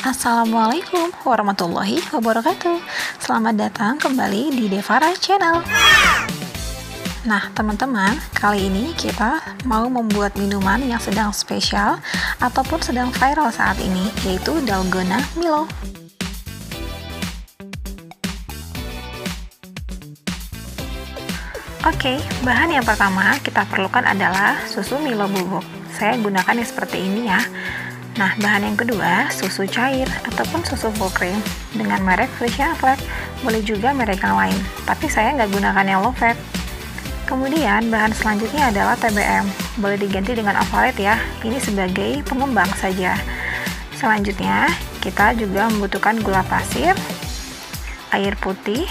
Assalamualaikum warahmatullahi wabarakatuh. Selamat datang kembali di Devara Channel. Nah teman-teman, kali ini kita mau membuat minuman yang sedang spesial ataupun sedang viral saat ini, yaitu Dalgona Milo. Oke, bahan yang pertama kita perlukan adalah susu Milo bubuk. Saya gunakan yang seperti ini ya. Nah, bahan yang kedua, susu cair ataupun susu full cream dengan merek Frisian Flat. Boleh juga merek yang lain, tapi saya nggak gunakan yang low fat. Kemudian, bahan selanjutnya adalah TBM. Boleh diganti dengan Ovalet ya, ini sebagai pengembang saja. Selanjutnya, kita juga membutuhkan gula pasir, air putih,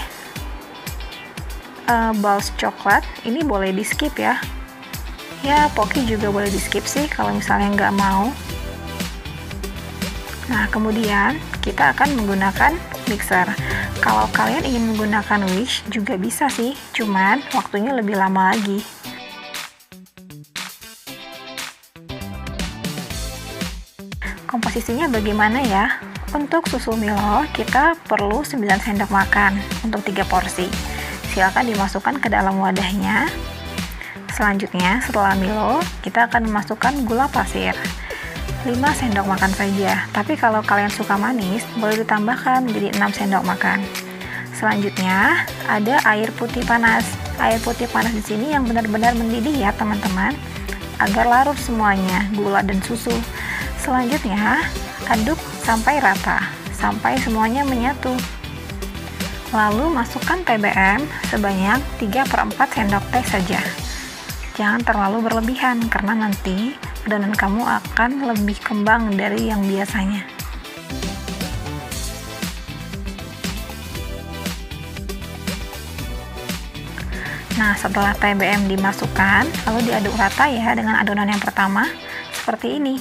balls coklat. Ini boleh di skip ya. Ya, Pocky juga boleh di skip sih kalau misalnya nggak mau. Nah, kemudian kita akan menggunakan mixer. Kalau kalian ingin menggunakan Wish juga bisa sih, cuman waktunya lebih lama lagi. Komposisinya bagaimana ya? Untuk susu Milo, kita perlu 9 sendok makan untuk 3 porsi. Silakan dimasukkan ke dalam wadahnya. Selanjutnya, setelah Milo, kita akan memasukkan gula pasir. 5 sendok makan saja, tapi kalau kalian suka manis, boleh ditambahkan menjadi 6 sendok makan. Selanjutnya, ada air putih panas. Air putih panas di sini yang benar-benar mendidih ya teman-teman, agar larut semuanya, gula dan susu. Selanjutnya, aduk sampai rata, sampai semuanya menyatu. Lalu masukkan TBM sebanyak 3/4 sendok teh saja. Jangan terlalu berlebihan karena nanti adonan kamu akan lebih kembang dari yang biasanya. Nah, setelah TBM dimasukkan, lalu diaduk rata ya dengan adonan yang pertama, seperti ini.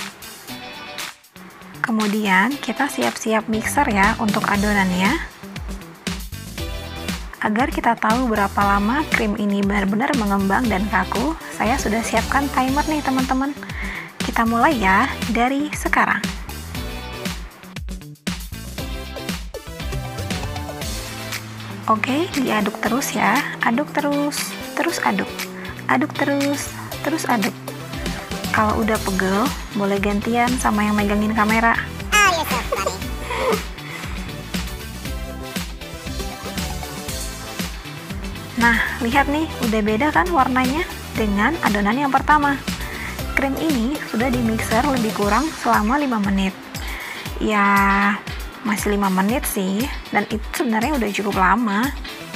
Kemudian kita siap-siap mixer ya untuk adonannya. Agar kita tahu berapa lama krim ini benar-benar mengembang dan kaku, saya sudah siapkan timer nih teman-teman. Kita mulai ya dari sekarang. Oke, diaduk terus ya. Aduk terus, terus aduk. Aduk terus, terus aduk. Kalau udah pegel, boleh gantian sama yang megangin kamera. Nah, lihat nih, udah beda kan warnanya dengan adonan yang pertama. Krim ini sudah di mixer lebih kurang selama 5 menit. Ya, masih 5 menit sih, dan itu sebenarnya udah cukup lama.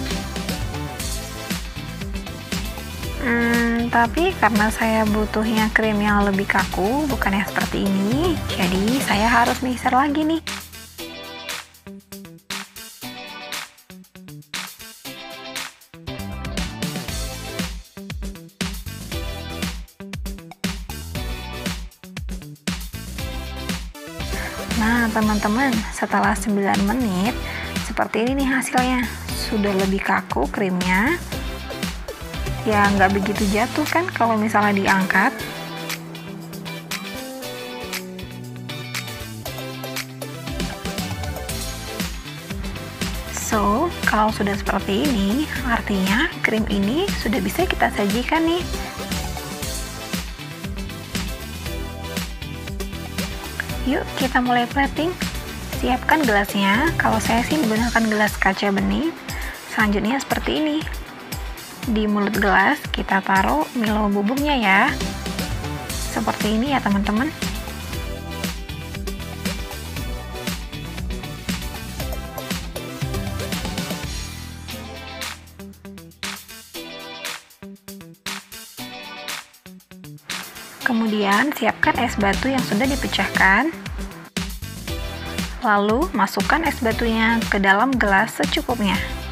Tapi karena saya butuhnya krim yang lebih kaku, bukan yang seperti ini, jadi saya harus mixer lagi nih. Nah teman-teman, setelah 9 menit seperti ini nih hasilnya. Sudah lebih kaku krimnya. Ya nggak begitu jatuh kan kalau misalnya diangkat. So, kalau sudah seperti ini, artinya krim ini sudah bisa kita sajikan nih. Yuk kita mulai plating. Siapkan gelasnya. Kalau saya sih menggunakan gelas kaca bening. Selanjutnya seperti ini. Di mulut gelas kita taruh Milo bubuknya ya. Seperti ini ya teman-teman. Kemudian siapkan es batu yang sudah dipecahkan. Lalu masukkan es batunya ke dalam gelas secukupnya.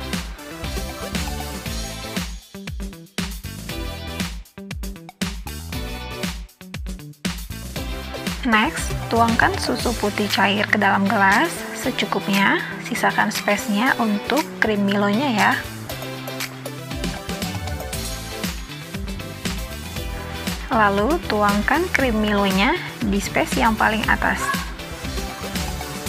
Next, tuangkan susu putih cair ke dalam gelas secukupnya. Sisakan space-nya untuk krim Milonya ya. Lalu tuangkan krim Milonya di space yang paling atas.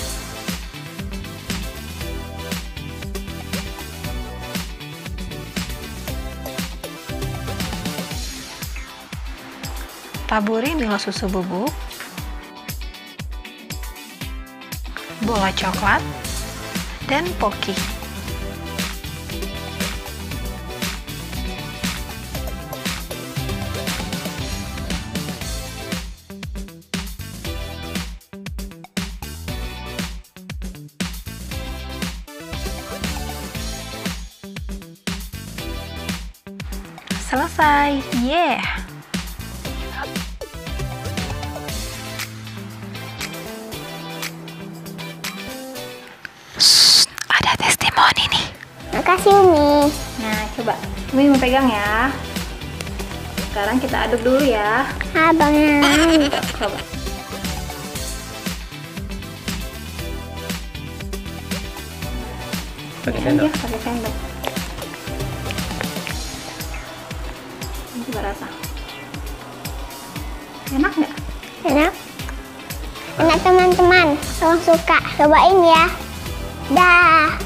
Taburi Milo susu bubuk, bola coklat, dan Pocky. Selesai, yeah! Shh, ada testimoni nih. Makasih Umi. Nah, coba Umi mau pegang ya. Sekarang kita aduk dulu ya. Abangan. Coba. Pakai sendok. Pakai sendok. Coba rasa. Enak nggak? Enak. Enak teman-teman. Kalau suka cobain ya. Dah.